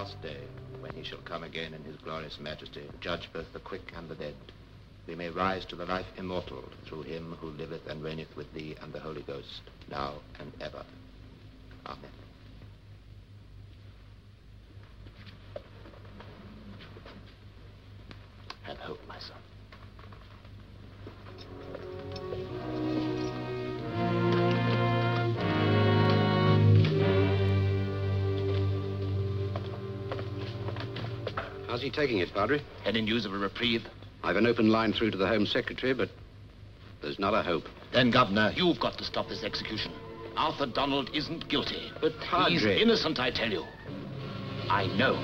last day, when he shall come again in his glorious majesty, judge both the quick and the dead, we may rise to the life immortal through him who liveth and reigneth with thee and the Holy Ghost, now and ever. Amen. Have hope, my son. How's he taking it, Padre? Any news of a reprieve? I've an open line through to the Home Secretary, but there's not a hope. Then, Governor, you've got to stop this execution. Arthur Donald isn't guilty. But, Padre... He's innocent, I tell you. I know.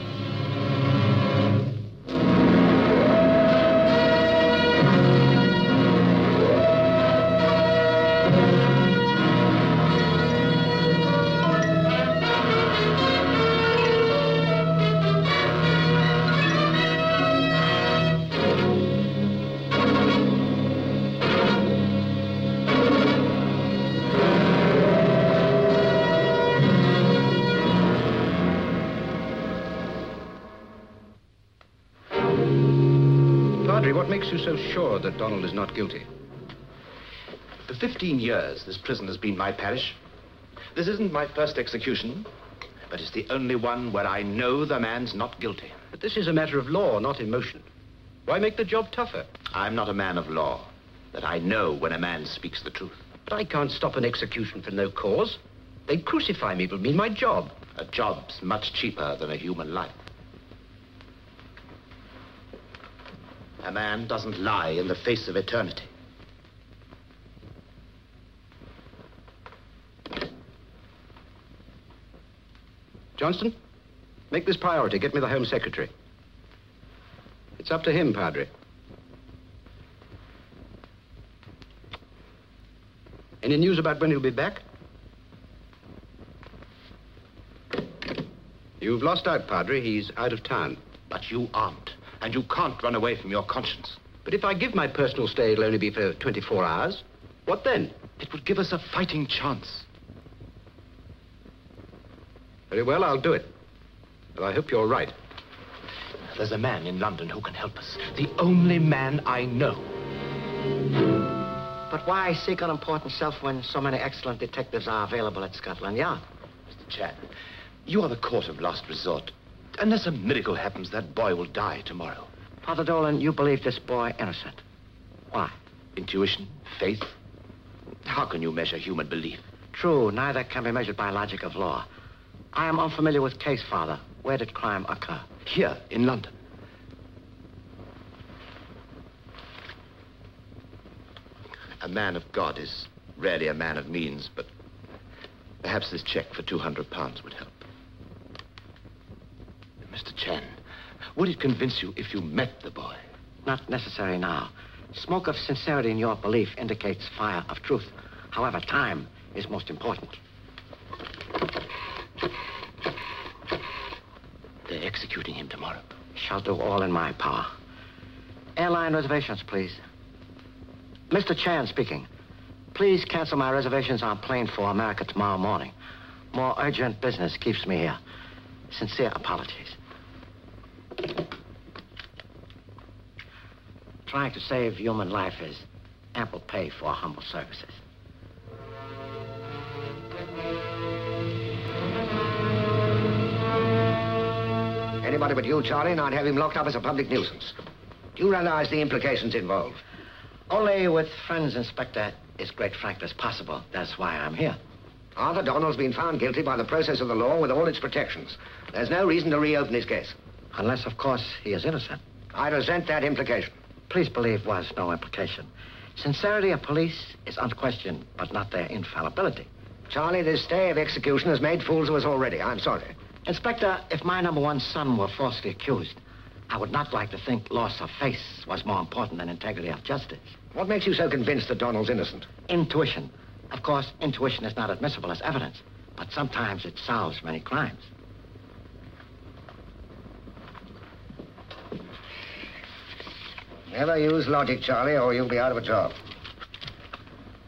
What makes you so sure that Donald is not guilty? For 15 years, this prison has been my parish. This isn't my first execution, but it's the only one where I know the man's not guilty. But this is a matter of law, not emotion. Why make the job tougher? I'm not a man of law, but I know when a man speaks the truth. But I can't stop an execution for no cause. They'd crucify me, it'll mean my job. A job's much cheaper than a human life. A man doesn't lie in the face of eternity. Johnston, make this priority. Get me the Home Secretary. It's up to him, Padre. Any news about when he'll be back? You've lost out, Padre. He's out of town. But you aren't. And you can't run away from your conscience. But if I give my personal stay, it'll only be for 24 hours. What then? It would give us a fighting chance. Very well, I'll do it. But I hope you're right. There's a man in London who can help us. The only man I know. But why seek unimportant self when so many excellent detectives are available at Scotland Yard? Mr. Chan, you are the court of last resort. Unless a miracle happens, that boy will die tomorrow. Father Dolan, you believe this boy innocent. Why? Intuition, faith. How can you measure human belief? True, neither can be measured by logic of law. I am unfamiliar with case, Father. Where did crime occur? Here, in London. A man of God is rarely a man of means, but perhaps this check for £200 would help. Mr. Chan, would it convince you if you met the boy? Not necessary now. Smoke of sincerity in your belief indicates fire of truth. However, time is most important. They're executing him tomorrow. Shall do all in my power. Airline reservations, please. Mr. Chan speaking. Please cancel my reservations on plane for America tomorrow morning. More urgent business keeps me here. Sincere apologies. Trying to save human life is ample pay for humble services. Anybody but you, Charlie, and I'd have him locked up as a public nuisance. Do you realize the implications involved? Only with friends, Inspector, is great frankness possible. That's why I'm here. Arthur Donald's been found guilty by the process of the law with all its protections. There's no reason to reopen his case. Unless, of course, he is innocent. I resent that implication. Please believe was no implication. Sincerity of police is unquestioned, but not their infallibility. Charlie, this stay of execution has made fools of us already. I'm sorry. Inspector, if my #1 son were falsely accused, I would not like to think loss of face was more important than integrity of justice. What makes you so convinced that Donald's innocent? Intuition. Of course, intuition is not admissible as evidence, but sometimes it solves many crimes. Never use logic, Charlie, or you'll be out of a job.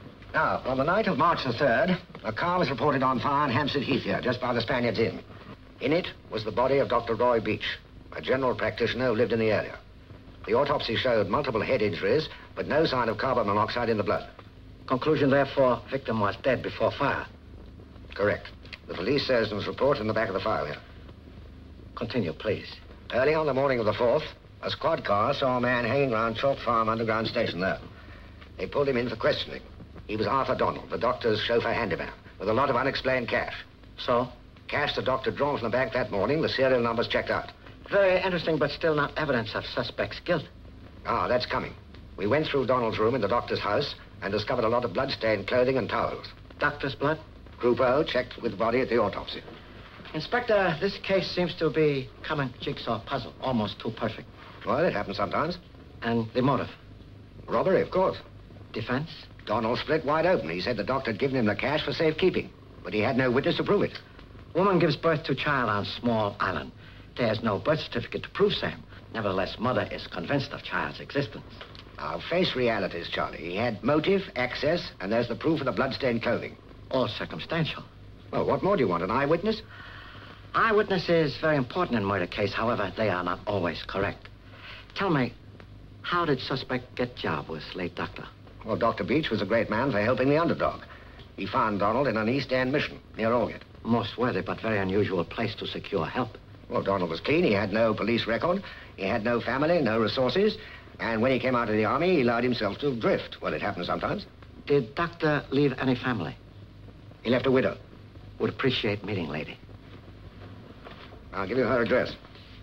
Now, on the night of March the 3rd, a car was reported on fire on Hampstead Heath here, just by the Spaniards Inn. In it was the body of Dr. Roy Beach, a general practitioner who lived in the area. The autopsy showed multiple head injuries, but no sign of carbon monoxide in the blood. Conclusion, therefore, victim was dead before fire. Correct. The police surgeon's report in the back of the file here. Continue, please. Early on the morning of the 4th, a squad car saw a man hanging around Chalk Farm underground station there. They pulled him in for questioning. He was Arthur Donald, the doctor's chauffeur handyman, with a lot of unexplained cash. So? Cash the doctor drawn from the bank that morning, the serial numbers checked out. Very interesting, but still not evidence of suspect's guilt. Ah, that's coming. We went through Donald's room in the doctor's house and discovered a lot of blood-stained clothing and towels. Doctor's blood? Group O checked with the body at the autopsy. Inspector, this case seems to be coming jigsaw puzzle, almost too perfect. Well, it happens sometimes. And the motive? Robbery, of course. Defense? Donald split wide open. He said the doctor had given him the cash for safekeeping, but he had no witness to prove it. Woman gives birth to child on small island. There's no birth certificate to prove same. Nevertheless, mother is convinced of child's existence. Now, face realities, Charlie. He had motive, access, and there's the proof of the blood-stained clothing. All circumstantial. Well, what more do you want, an eyewitness? Eyewitness is very important in murder case. However, they are not always correct. Tell me, how did suspect get job with late doctor? Well, Dr. Beach was a great man for helping the underdog. He found Donald in an East End mission near Aldgate. Most worthy, but very unusual place to secure help. Well, Donald was clean. He had no police record. He had no family, no resources. And when he came out of the army, he allowed himself to drift. Well, it happens sometimes. Did doctor leave any family? He left a widow. Would appreciate meeting lady. I'll give you her address.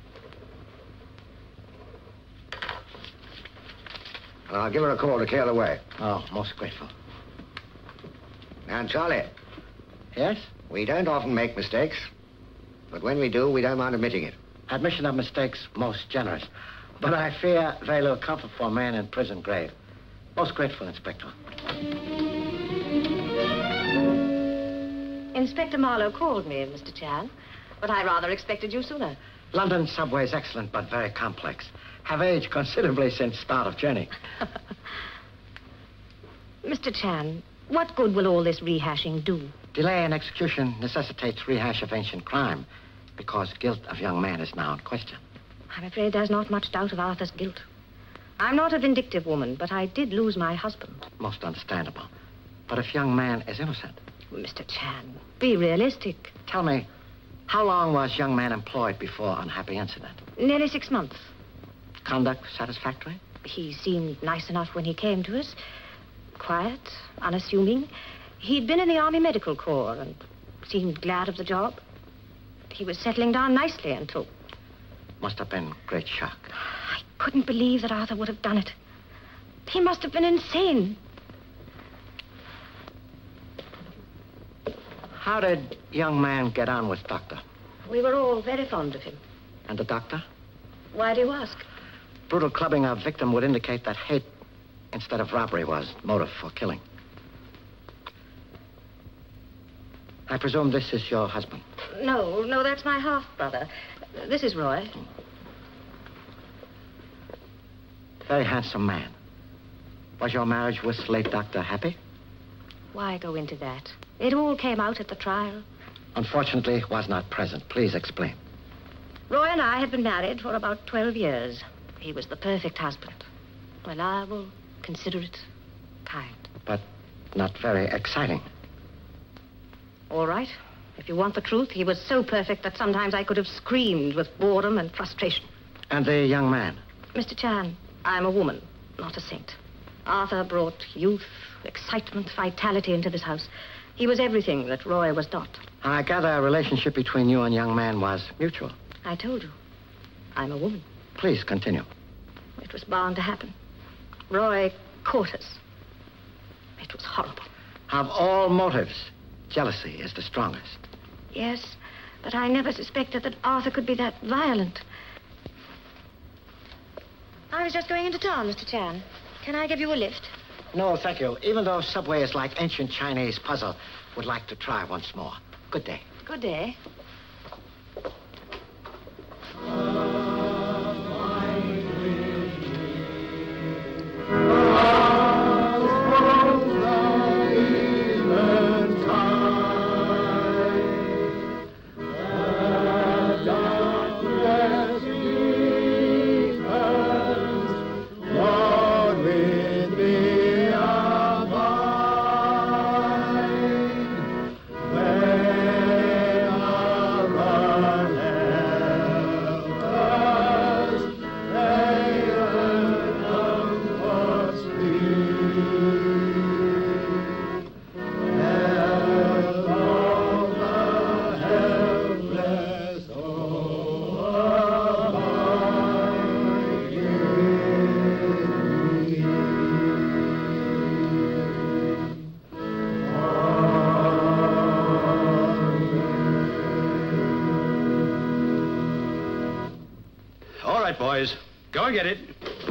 And I'll give her a call to clear the way. Oh, most grateful. And Charlie. Yes? We don't often make mistakes. But when we do, we don't mind admitting it. Admission of mistakes, most generous. But I fear very little comfort for a man in prison grave. Most grateful, Inspector. Inspector Marlowe called me, Mr. Chan, but I rather expected you sooner. London subway is excellent, but very complex. Have aged considerably since start of journey. Mr. Chan, what good will all this rehashing do? Delay in execution necessitates rehash of ancient crime, because guilt of young man is now in question. I'm afraid there's not much doubt of Arthur's guilt. I'm not a vindictive woman, but I did lose my husband. Most understandable. But if young man is innocent... Mr. Chan, be realistic. Tell me, how long was young man employed before unhappy incident? Nearly 6 months. Conduct satisfactory? He seemed nice enough when he came to us. Quiet, unassuming. He'd been in the Army Medical Corps and seemed glad of the job. He was settling down nicely until... Must have been great shock. I couldn't believe that Arthur would have done it. He must have been insane. How did young man get on with doctor? We were all very fond of him. And the doctor? Why do you ask? Brutal clubbing of victim would indicate that hate instead of robbery was motive for killing. I presume this is your husband? No, that's my half-brother. This is Roy. Very handsome man. Was your marriage with late doctor happy? Why go into that? It all came out at the trial. Unfortunately, was not present. Please explain. Roy and I had been married for about 12 years. He was the perfect husband. Reliable, considerate, kind. But not very exciting. All right. If you want the truth, he was so perfect that sometimes I could have screamed with boredom and frustration. And the young man? Mr. Chan, I'm a woman, not a saint. Arthur brought youth, excitement, vitality into this house. He was everything that Roy was not. I gather a relationship between you and young man was mutual. I told you. I'm a woman. Please continue. It was bound to happen. Roy caught us. It was horrible. Of all motives, jealousy is the strongest. Yes, but I never suspected that Arthur could be that violent. I was just going into town, Mr. Chan. Can I give you a lift? No, thank you. Even though subway is like ancient Chinese puzzle, would like to try once more. Good day. Good day. All right, boys. Go and get it.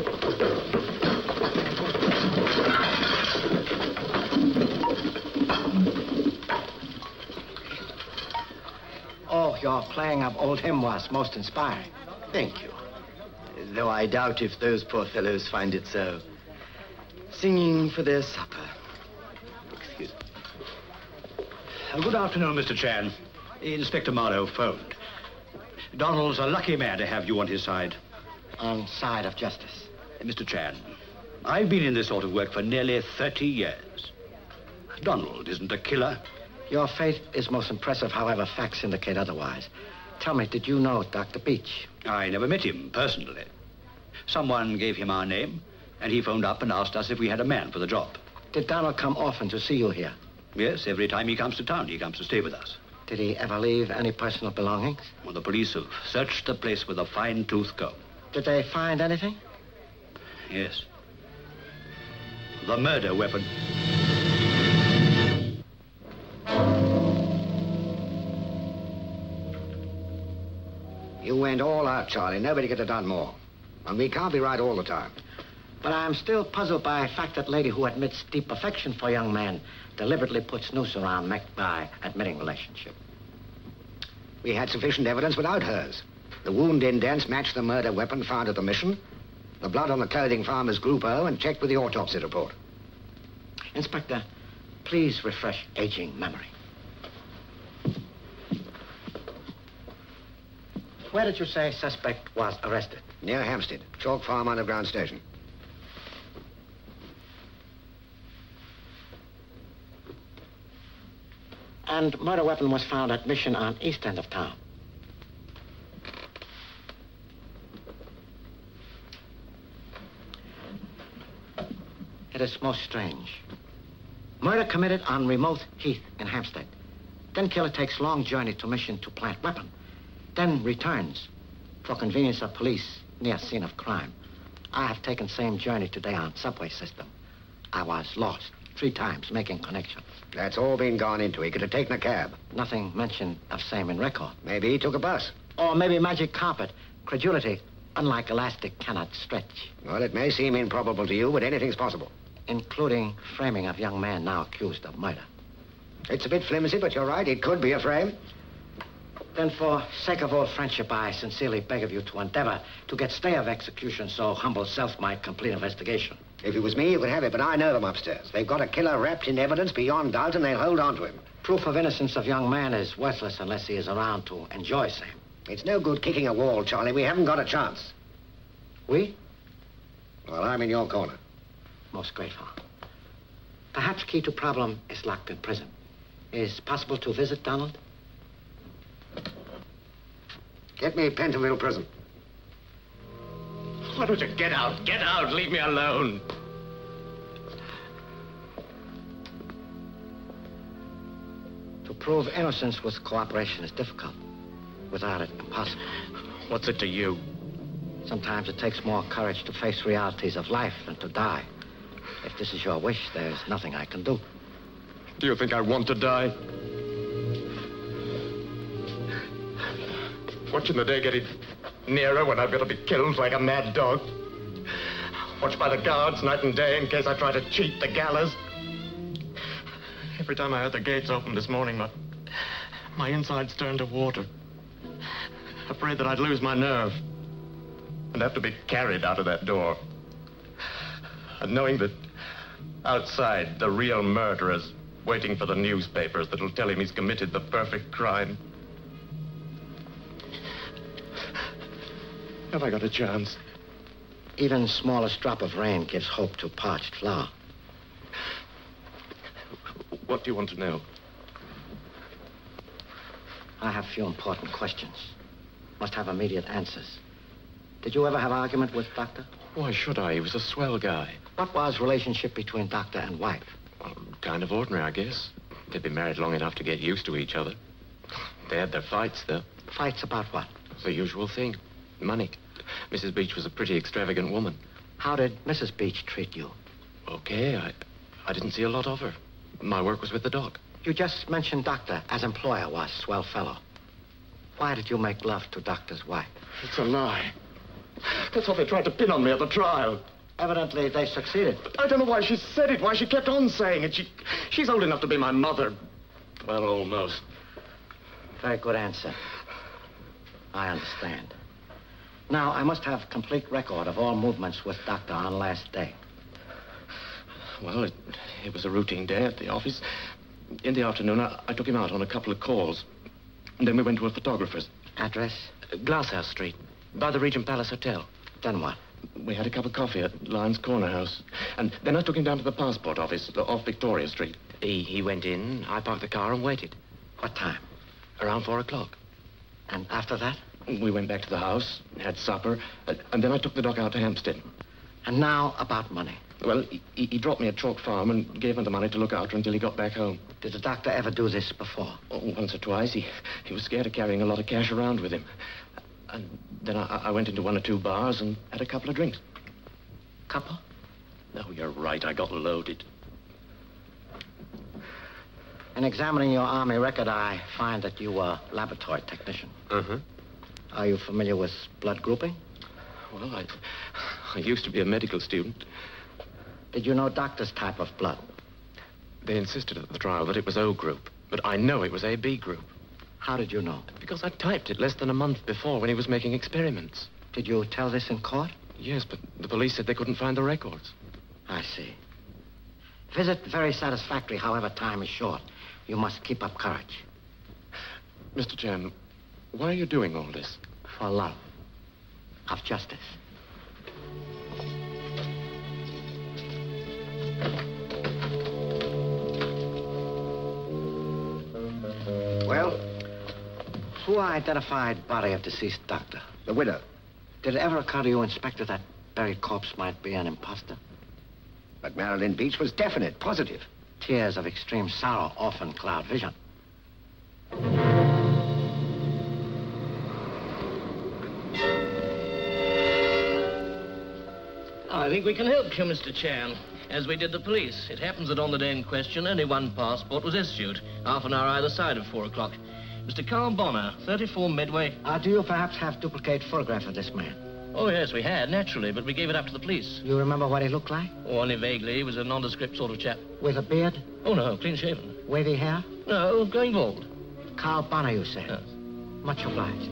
Oh, your playing of old hymn was most inspiring. Thank you. Though I doubt if those poor fellows find it so. Singing for their supper. Excuse me. Good afternoon, Mr. Chan. Inspector Marlowe phoned. Donald's a lucky man to have you on his side. On side of justice. Mr. Chan, I've been in this sort of work for nearly 30 years. Donald isn't a killer. Your faith is most impressive, however, facts indicate otherwise. Tell me, did you know Dr. Beach? I never met him personally. Someone gave him our name, and he phoned up and asked us if we had a man for the job. Did Donald come often to see you here? Yes, every time he comes to town, he comes to stay with us. Did he ever leave any personal belongings? Well, the police have searched the place with a fine-tooth comb. Did they find anything? Yes. The murder weapon. You went all out, Charlie. Nobody could have done more. And we can't be right all the time. But I'm still puzzled by the fact that lady who admits deep affection for a young man deliberately puts noose around neck by admitting relationship. We had sufficient evidence without hers. The wound indents matched the murder weapon found at the mission. The blood on the clothing found is Group O and checked with the autopsy report. Inspector, please refresh aging memory. Where did you say suspect was arrested? Near Hampstead, Chalk Farm Underground Station. And murder weapon was found at Mission on east end of town. It is most strange. Murder committed on remote heath in Hampstead. Then killer takes long journey to Mission to plant weapon. Then returns for convenience of police near scene of crime. I have taken same journey today on subway system. I was lost 3 times making connection. That's all been gone into. He could have taken a cab. Nothing mentioned of same in record. Maybe he took a bus. Or maybe magic carpet. Credulity, unlike elastic, cannot stretch. Well, it may seem improbable to you, but anything's possible. Including framing of young man now accused of murder. It's a bit flimsy, but you're right. It could be a frame. Then for sake of old friendship, I sincerely beg of you to endeavor to get stay of execution so humble self might complete investigation. If it was me, you could have it, but I know them upstairs. They've got a killer wrapped in evidence beyond doubt, and they'll hold on to him. Proof of innocence of young man is worthless unless he is around to enjoy same. It's no good kicking a wall, Charlie. We haven't got a chance. We? Well, I'm in your corner. Most grateful. Perhaps key to problem is locked in prison. Is possible to visit Donald? Get me Pentonville Prison. Why don't you get out? Get out! Leave me alone! To prove innocence with cooperation is difficult. Without it, impossible. What's it to you? Sometimes it takes more courage to face realities of life than to die. If this is your wish, there's nothing I can do. Do you think I want to die? Watching the day getting nearer when I've got to be killed like a mad dog. Watched by the guards night and day in case I try to cheat the gallows. Every time I heard the gates open this morning, my insides turned to water. Afraid that I'd lose my nerve and have to be carried out of that door. And knowing that outside, the real murderer's waiting for the newspapers that'll tell him he's committed the perfect crime. Have I got a chance? Even smallest drop of rain gives hope to parched flower. What do you want to know? I have few important questions. Must have immediate answers. Did you ever have argument with Doctor? Why should I? He was a swell guy. What was relationship between Doctor and wife? Well, kind of ordinary, I guess. They'd been married long enough to get used to each other. They had their fights, though. Fights about what? The usual thing. Money. Mrs. Beach was a pretty extravagant woman. How did Mrs. Beach treat you? Okay, I didn't see a lot of her. My work was with the dog. You just mentioned Doctor as employer was swell fellow. Why did you make love to Doctor's wife? It's a lie. That's what they tried to pin on me at the trial. Evidently, they succeeded. I don't know why she said it, why she kept on saying it. She's old enough to be my mother. Well, almost. Very good answer. I understand. Now, I must have complete record of all movements with Doctor on last day. Well, it was a routine day at the office. In the afternoon, I took him out on a couple of calls. And then we went to a photographer's. Address? Glasshouse Street, by the Regent Palace Hotel. Then what? We had a cup of coffee at Lyon's Corner House. And then I took him down to the passport office off Victoria Street. He went in, I parked the car and waited. What time? Around 4 o'clock. And after that? We went back to the house, had supper, and then I took the doc out to Hampstead. And now about money. Well, he dropped me at Chalk Farm and gave me the money to look after until he got back home. Did the doctor ever do this before? Oh, once or twice. He was scared of carrying a lot of cash around with him. And then I went into 1 or 2 bars and had a couple of drinks. Couple? No, you're right. I got loaded. In examining your Army record, I find that you were a laboratory technician. Uh-huh. Are you familiar with blood grouping? Well, I used to be a medical student. Did you know doctor's type of blood? They insisted at the trial that it was O group, but I know it was AB group. How did you know? Because I typed it less than a month before when he was making experiments. Did you tell this in court? Yes, but the police said they couldn't find the records. I see. Visit very satisfactory, however, time is short. You must keep up courage. Mr. Chan, why are you doing all this? For love of justice. Well? Who identified body of deceased doctor? The widow. Did it ever occur to you, Inspector, that buried corpse might be an imposter? But Marilyn Beach was definite, positive. Tears of extreme sorrow often cloud vision. I think we can help you, Mr. Chan, as we did the police. It happens that on the day in question, only one passport was issued, half an hour either side of 4 o'clock. Mr. Carl Bonner, 34 Medway. Do you perhaps have duplicate photograph of this man? Oh, yes, we had, naturally, but we gave it up to the police. You remember what he looked like? Oh, only vaguely. He was a nondescript sort of chap. With a beard? Oh, no, clean-shaven. Wavy hair? No, going bald. Carl Bonner, you say? Yes. Much obliged.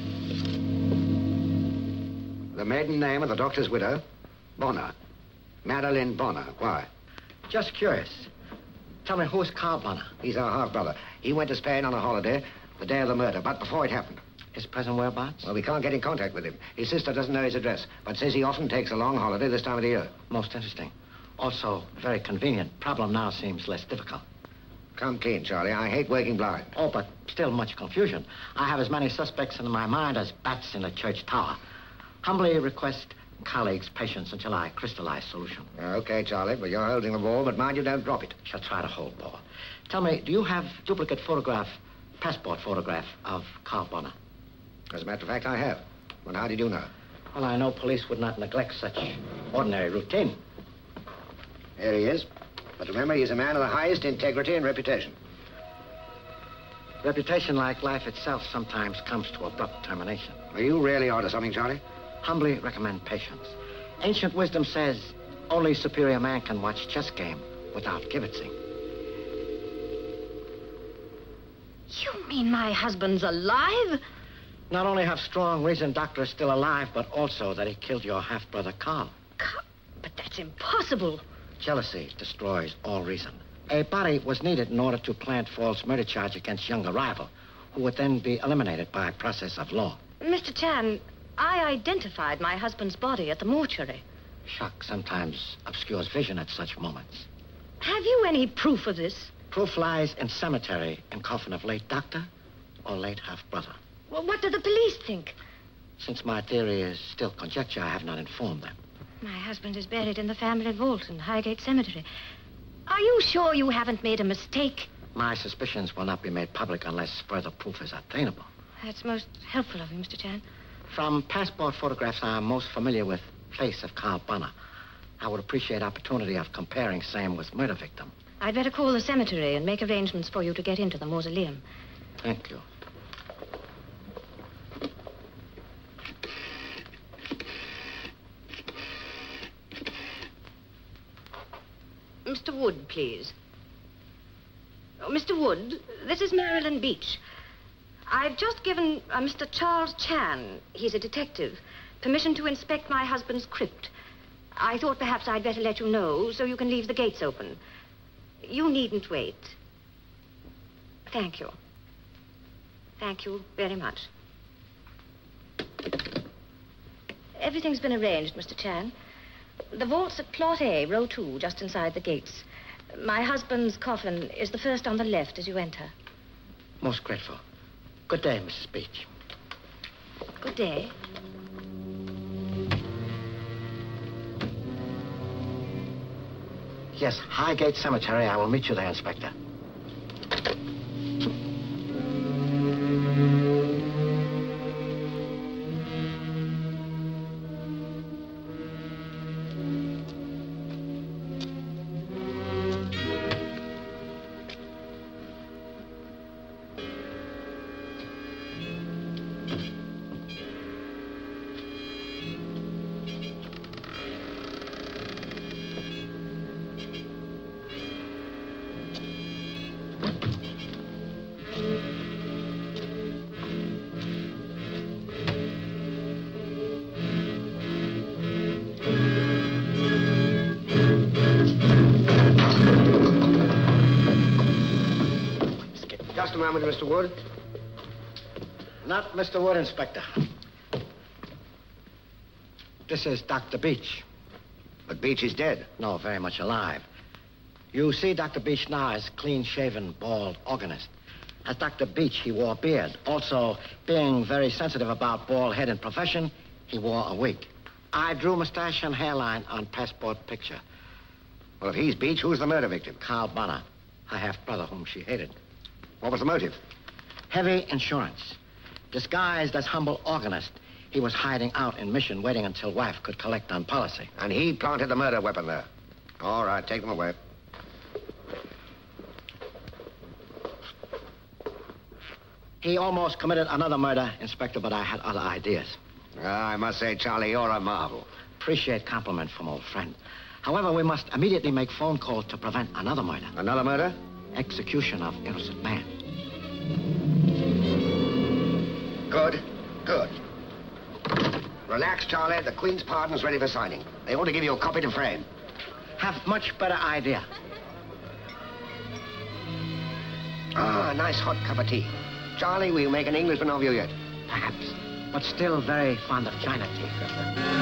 The maiden name of the doctor's widow? Bonner. Madeline Bonner. Why? Just curious. Tell me, who's Carl Bonner? He's our half-brother. He went to Spain on a holiday the day of the murder, but before it happened. His present whereabouts? Well, we can't get in contact with him. His sister doesn't know his address, but says he often takes a long holiday this time of the year. Most interesting. Also, very convenient. Problem now seems less difficult. Come clean, Charlie. I hate working blind. Oh, but still much confusion. I have as many suspects in my mind as bats in a church tower. Humbly request colleagues' patience until I crystallize solution. Okay, Charlie, but you're holding the ball, but mind you don't drop it. Shall try to hold ball. Tell me, do you have duplicate passport photograph of Carl Bonner? As a matter of fact, I have. But how did you know? Well, I know police would not neglect such ordinary routine. Here he is. But remember, he's a man of the highest integrity and reputation. Reputation, like life itself, sometimes comes to abrupt termination. Are you really onto something, Charlie? Humbly recommend patience. Ancient wisdom says only superior man can watch chess game without kibitzing. You mean my husband's alive? Not only have strong reason doctor is still alive, but also that he killed your half-brother Carl. But that's impossible. Jealousy destroys all reason. A body was needed in order to plant false murder charge against younger rival, who would then be eliminated by process of law. Mr. Chan, I identified my husband's body at the mortuary. Shock sometimes obscures vision at such moments. Have you any proof of this? Proof lies in cemetery and coffin of late doctor or late half-brother. Well, what do the police think? Since my theory is still conjecture, I have not informed them. My husband is buried in the family vault in Highgate Cemetery. Are you sure you haven't made a mistake? My suspicions will not be made public unless further proof is obtainable. That's most helpful of you, Mr. Chan. From passport photographs, I am most familiar with face of Carl Bonner. I would appreciate opportunity of comparing same with murder victim. I'd better call the cemetery and make arrangements for you to get into the mausoleum. Thank you. Mr. Wood, please. Oh, Mr. Wood, this is Marilyn Beach. I've just given Mr. Charles Chan, he's a detective, permission to inspect my husband's crypt. I thought perhaps I'd better let you know so you can leave the gates open. You needn't wait. Thank you. Thank you very much. Everything's been arranged, Mr. Chan. The vault's at Plot A, row 2, just inside the gates. My husband's coffin is the first on the left as you enter. Most grateful. Good day, Mrs. Beach. Good day. Yes, Highgate Cemetery. I will meet you there, Inspector. Just a moment, Mr. Wood. Not Mr. Wood, Inspector. This is Dr. Beach. But Beach is dead. No, very much alive. You see Dr. Beach now as clean-shaven, bald organist. As Dr. Beach, he wore a beard. Also, being very sensitive about bald head and profession, he wore a wig. I drew mustache and hairline on passport picture. Well, if he's Beach, who's the murder victim? Carl Bonner, her half-brother whom she hated. What was the motive? Heavy insurance. Disguised as humble organist, he was hiding out in Mission, waiting until wife could collect on policy. And he planted the murder weapon there. All right, take them away. He almost committed another murder, Inspector, but I had other ideas. I must say, Charlie, you're a marvel. Appreciate compliment from old friend. However, we must immediately make phone call to prevent another murder. Another murder? Execution of innocent man. Good, good. Relax, Charlie. The Queen's pardon's ready for signing. They ought to give you a copy to frame. Have much better idea. Ah, a nice hot cup of tea. Charlie, we'll make an Englishman of you yet. Perhaps, but still very fond of China tea.